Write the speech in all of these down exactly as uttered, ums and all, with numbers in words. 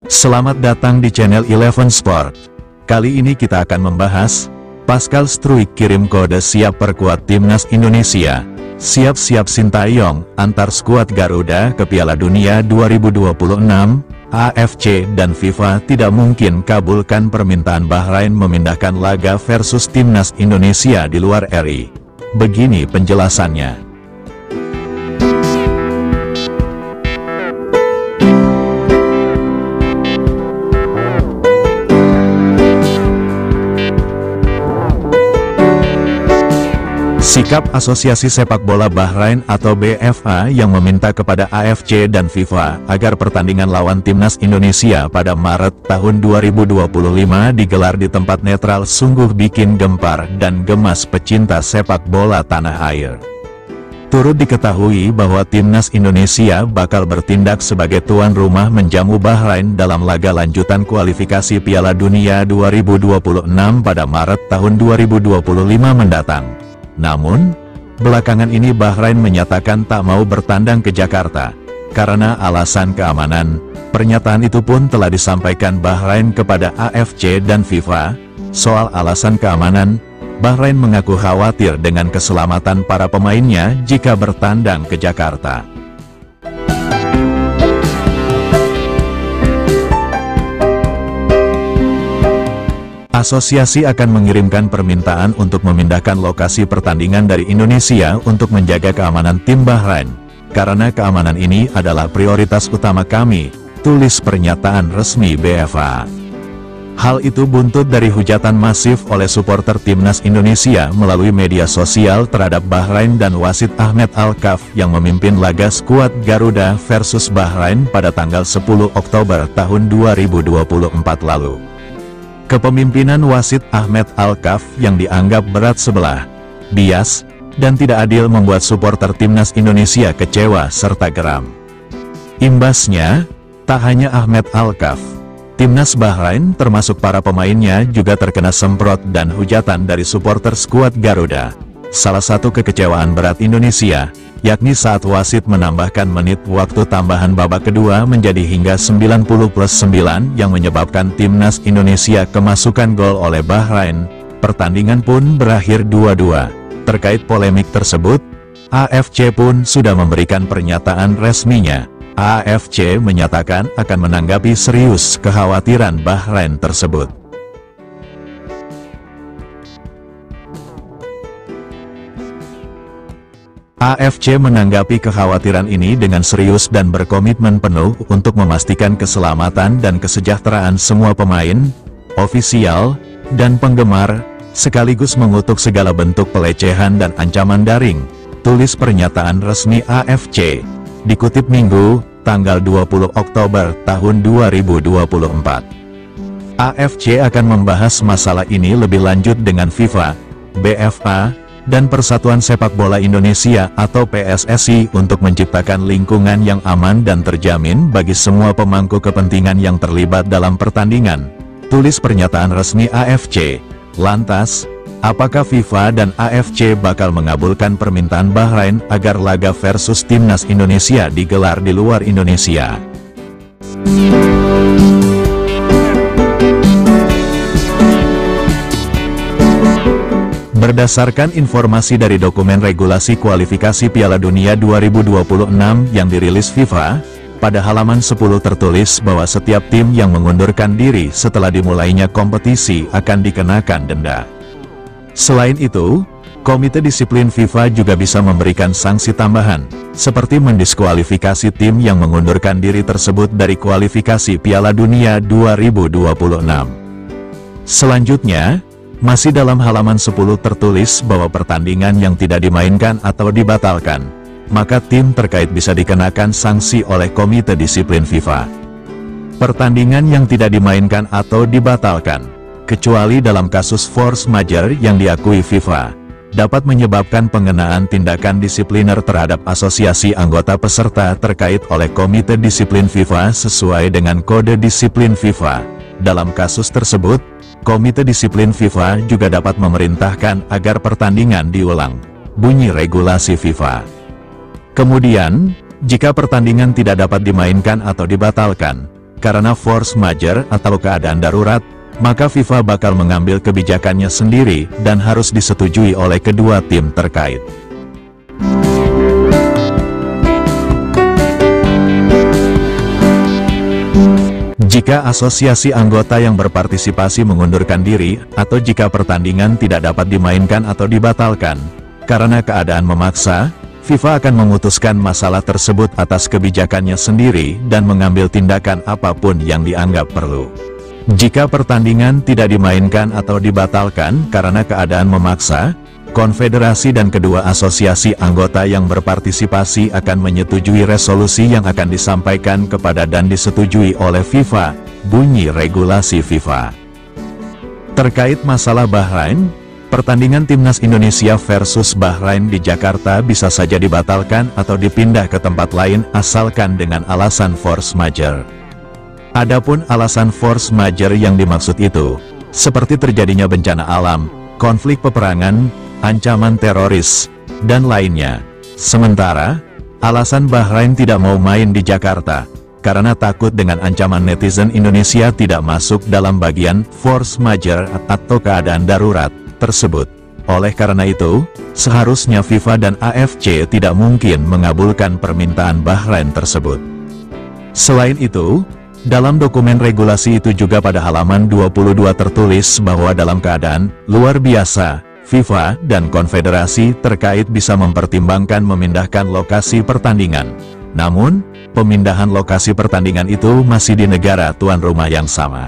Selamat datang di channel Eleven Sport. Kali ini kita akan membahas, Pascal Struijk kirim kode siap perkuat Timnas Indonesia. Siap-siap Sintayong, antar skuad Garuda ke Piala Dunia dua ribu dua puluh enam, A F C dan FIFA tidak mungkin kabulkan permintaan Bahrain memindahkan laga versus Timnas Indonesia di luar R I. Begini penjelasannya. Sikap Asosiasi Sepak Bola Bahrain atau B F A yang meminta kepada A F C dan FIFA agar pertandingan lawan Timnas Indonesia pada Maret tahun dua ribu dua puluh lima digelar di tempat netral sungguh bikin gempar dan gemas pecinta sepak bola tanah air. Turut diketahui bahwa Timnas Indonesia bakal bertindak sebagai tuan rumah menjamu Bahrain dalam laga lanjutan kualifikasi Piala Dunia dua ribu dua puluh enam pada Maret tahun dua ribu dua puluh lima mendatang. Namun, belakangan ini Bahrain menyatakan tak mau bertandang ke Jakarta. Karena alasan keamanan, pernyataan itu pun telah disampaikan Bahrain kepada A F C dan FIFA. Soal alasan keamanan, Bahrain mengaku khawatir dengan keselamatan para pemainnya jika bertandang ke Jakarta. Asosiasi akan mengirimkan permintaan untuk memindahkan lokasi pertandingan dari Indonesia untuk menjaga keamanan tim Bahrain. Karena keamanan ini adalah prioritas utama kami, tulis pernyataan resmi B F A. Hal itu buntut dari hujatan masif oleh supporter Timnas Indonesia melalui media sosial terhadap Bahrain dan wasit Ahmed Alkaf yang memimpin laga skuad Garuda versus Bahrain pada tanggal sepuluh Oktober tahun dua ribu dua puluh empat lalu. Kepemimpinan wasit Ahmed Alkaf yang dianggap berat sebelah, bias, dan tidak adil membuat supporter Timnas Indonesia kecewa serta geram. Imbasnya, tak hanya Ahmed Alkaf, Timnas Bahrain termasuk para pemainnya juga terkena semprot dan hujatan dari supporter skuad Garuda. Salah satu kekecewaan berat Indonesia, yakni saat wasit menambahkan menit waktu tambahan babak kedua menjadi hingga sembilan puluh plus sembilan yang menyebabkan Timnas Indonesia kemasukan gol oleh Bahrain. Pertandingan pun berakhir dua dua. Terkait polemik tersebut, A F C pun sudah memberikan pernyataan resminya. A F C menyatakan akan menanggapi serius kekhawatiran Bahrain tersebut. A F C menanggapi kekhawatiran ini dengan serius dan berkomitmen penuh untuk memastikan keselamatan dan kesejahteraan semua pemain, ofisial, dan penggemar, sekaligus mengutuk segala bentuk pelecehan dan ancaman daring, tulis pernyataan resmi A F C. Dikutip Minggu, tanggal dua puluh Oktober tahun dua ribu dua puluh empat. A F C akan membahas masalah ini lebih lanjut dengan FIFA, B F A, dan Persatuan Sepak Bola Indonesia atau P S S I untuk menciptakan lingkungan yang aman dan terjamin bagi semua pemangku kepentingan yang terlibat dalam pertandingan, tulis pernyataan resmi A F C. Lantas, apakah FIFA dan A F C bakal mengabulkan permintaan Bahrain agar laga versus Timnas Indonesia digelar di luar Indonesia? Berdasarkan informasi dari dokumen regulasi kualifikasi Piala Dunia dua ribu dua puluh enam yang dirilis FIFA, pada halaman sepuluh tertulis bahwa setiap tim yang mengundurkan diri setelah dimulainya kompetisi akan dikenakan denda. Selain itu, Komite Disiplin FIFA juga bisa memberikan sanksi tambahan, seperti mendiskualifikasi tim yang mengundurkan diri tersebut dari kualifikasi Piala Dunia dua ribu dua puluh enam. Selanjutnya, masih dalam halaman sepuluh tertulis bahwa pertandingan yang tidak dimainkan atau dibatalkan, maka tim terkait bisa dikenakan sanksi oleh Komite Disiplin FIFA. Pertandingan yang tidak dimainkan atau dibatalkan, kecuali dalam kasus force majeure yang diakui FIFA, dapat menyebabkan pengenaan tindakan disipliner terhadap asosiasi anggota peserta terkait oleh Komite Disiplin FIFA sesuai dengan Kode Disiplin FIFA. Dalam kasus tersebut, Komite Disiplin FIFA juga dapat memerintahkan agar pertandingan diulang. Bunyi regulasi FIFA. Kemudian, jika pertandingan tidak dapat dimainkan atau dibatalkan, karena force majeure atau keadaan darurat, maka FIFA bakal mengambil kebijakannya sendiri dan harus disetujui oleh kedua tim terkait. Jika asosiasi anggota yang berpartisipasi mengundurkan diri, atau jika pertandingan tidak dapat dimainkan atau dibatalkan karena keadaan memaksa, FIFA akan memutuskan masalah tersebut atas kebijakannya sendiri dan mengambil tindakan apapun yang dianggap perlu. Jika pertandingan tidak dimainkan atau dibatalkan karena keadaan memaksa, konfederasi dan kedua asosiasi anggota yang berpartisipasi akan menyetujui resolusi yang akan disampaikan kepada dan disetujui oleh FIFA, bunyi regulasi FIFA. Terkait masalah Bahrain, pertandingan Timnas Indonesia versus Bahrain di Jakarta bisa saja dibatalkan atau dipindah ke tempat lain asalkan dengan alasan force majeure. Adapun alasan force majeure yang dimaksud itu, seperti terjadinya bencana alam, konflik peperangan, ancaman teroris, dan lainnya. Sementara, alasan Bahrain tidak mau main di Jakarta, karena takut dengan ancaman netizen Indonesia tidak masuk dalam bagian force majeure atau keadaan darurat tersebut. Oleh karena itu, seharusnya FIFA dan A F C tidak mungkin mengabulkan permintaan Bahrain tersebut. Selain itu, dalam dokumen regulasi itu juga pada halaman dua puluh dua tertulis bahwa dalam keadaan luar biasa, FIFA dan konfederasi terkait bisa mempertimbangkan memindahkan lokasi pertandingan. Namun, pemindahan lokasi pertandingan itu masih di negara tuan rumah yang sama.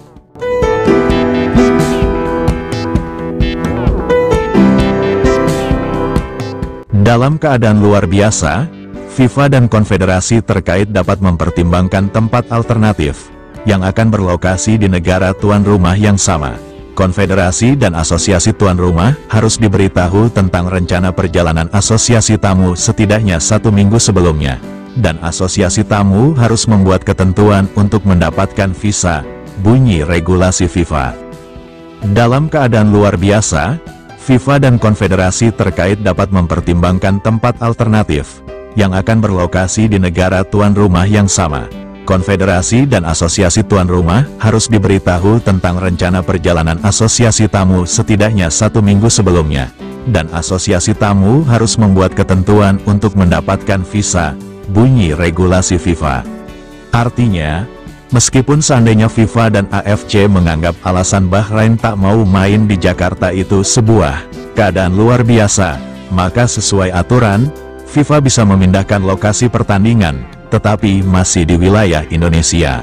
Dalam keadaan luar biasa, FIFA dan konfederasi terkait dapat mempertimbangkan tempat alternatif yang akan berlokasi di negara tuan rumah yang sama. Konfederasi dan asosiasi tuan rumah harus diberitahu tentang rencana perjalanan asosiasi tamu setidaknya satu minggu sebelumnya, dan asosiasi tamu harus membuat ketentuan untuk mendapatkan visa, bunyi regulasi FIFA. Dalam keadaan luar biasa, FIFA dan konfederasi terkait dapat mempertimbangkan tempat alternatif yang akan berlokasi di negara tuan rumah yang sama. Konfederasi dan asosiasi tuan rumah harus diberitahu tentang rencana perjalanan asosiasi tamu setidaknya satu minggu sebelumnya, dan asosiasi tamu harus membuat ketentuan untuk mendapatkan visa, bunyi regulasi FIFA. Artinya, meskipun seandainya FIFA dan A F C menganggap alasan Bahrain tak mau main di Jakarta itu sebuah keadaan luar biasa, maka sesuai aturan, FIFA bisa memindahkan lokasi pertandingan, tetapi masih di wilayah Indonesia.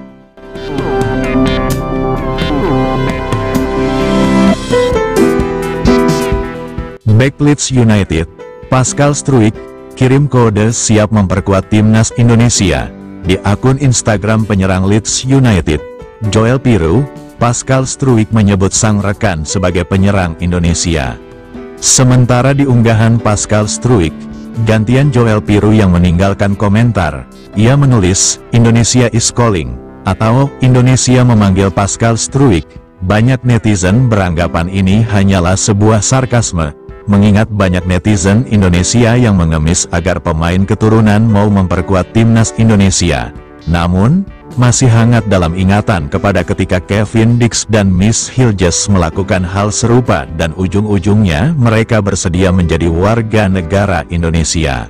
Bek Leeds United, Pascal Struijk, kirim kode siap memperkuat timnas Indonesia. Di akun Instagram penyerang Leeds United, Joel Piroe, Pascal Struijk menyebut sang rekan sebagai penyerang Indonesia. Sementara di unggahan Pascal Struijk, gantian Joel Piroe yang meninggalkan komentar, ia menulis, Indonesia is calling, atau Indonesia memanggil Pascal Struijk. Banyak netizen beranggapan ini hanyalah sebuah sarkasme, mengingat banyak netizen Indonesia yang mengemis agar pemain keturunan mau memperkuat timnas Indonesia. Namun, masih hangat dalam ingatan kepada ketika Kevin Dix dan Miss Hilges melakukan hal serupa dan ujung-ujungnya mereka bersedia menjadi warga negara Indonesia.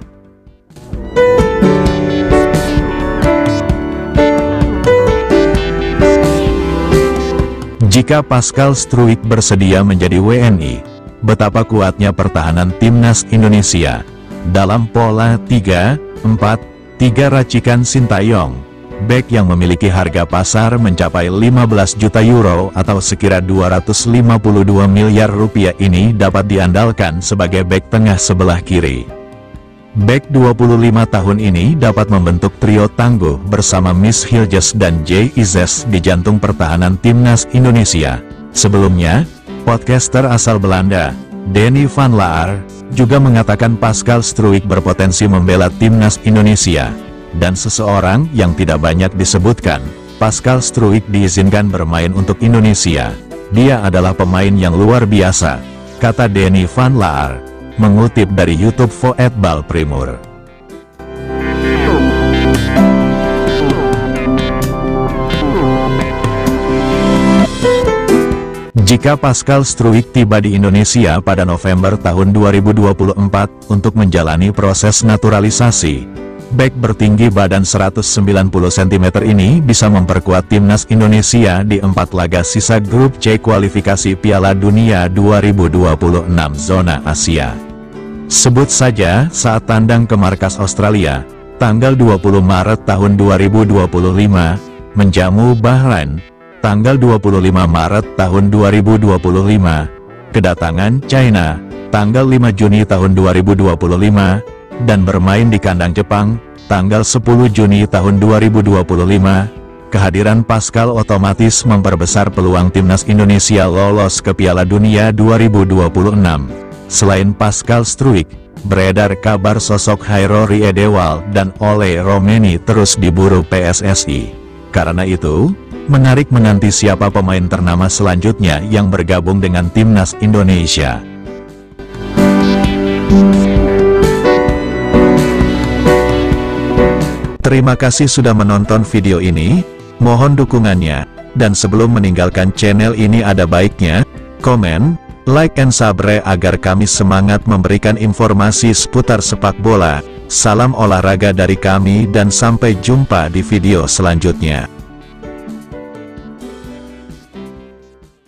Jika Pascal Struijk bersedia menjadi W N I, betapa kuatnya pertahanan timnas Indonesia. Dalam pola tiga empat tiga racikan Sintayong, bek yang memiliki harga pasar mencapai lima belas juta euro atau sekira dua ratus lima puluh dua miliar rupiah ini dapat diandalkan sebagai bek tengah sebelah kiri. Bek dua puluh lima tahun ini dapat membentuk trio tangguh bersama Miss Hilges dan Jay Izes di jantung pertahanan timnas Indonesia. Sebelumnya, podcaster asal Belanda, Denny van Laar, juga mengatakan Pascal Struijk berpotensi membela timnas Indonesia. Dan seseorang yang tidak banyak disebutkan, Pascal Struijk diizinkan bermain untuk Indonesia. Dia adalah pemain yang luar biasa, kata Denny van Laar, mengutip dari YouTube Voetbal Primeur. Jika Pascal Struijk tiba di Indonesia pada November tahun dua ribu dua puluh empat untuk menjalani proses naturalisasi, bek bertinggi badan seratus sembilan puluh sentimeter ini bisa memperkuat timnas Indonesia di empat laga sisa grup C kualifikasi Piala Dunia dua ribu dua puluh enam zona Asia. Sebut saja saat tandang ke markas Australia, tanggal dua puluh Maret tahun dua ribu dua puluh lima, menjamu Bahrain, tanggal dua puluh lima Maret tahun dua ribu dua puluh lima, kedatangan China, tanggal lima Juni tahun dua ribu dua puluh lima, dan bermain di kandang Jepang, tanggal sepuluh Juni tahun dua ribu dua puluh lima, kehadiran Pascal otomatis memperbesar peluang timnas Indonesia lolos ke Piala Dunia dua ribu dua puluh enam. Selain Pascal Struijk, beredar kabar sosok Hairo Riedewald dan Ole Romeni terus diburu P S S I. Karena itu, menarik menanti siapa pemain ternama selanjutnya yang bergabung dengan timnas Indonesia. Terima kasih sudah menonton video ini, mohon dukungannya, dan sebelum meninggalkan channel ini ada baiknya, komen, like and subscribe agar kami semangat memberikan informasi seputar sepak bola. Salam olahraga dari kami dan sampai jumpa di video selanjutnya.